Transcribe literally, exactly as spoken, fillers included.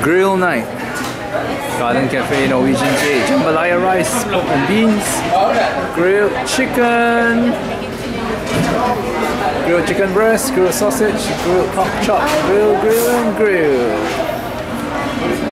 Grill night. Garden Cafe, Norwegian Jade, jambalaya rice, pork and beans, grilled chicken, grilled chicken breast, grilled sausage, grilled pork chop, grill, grill and grill.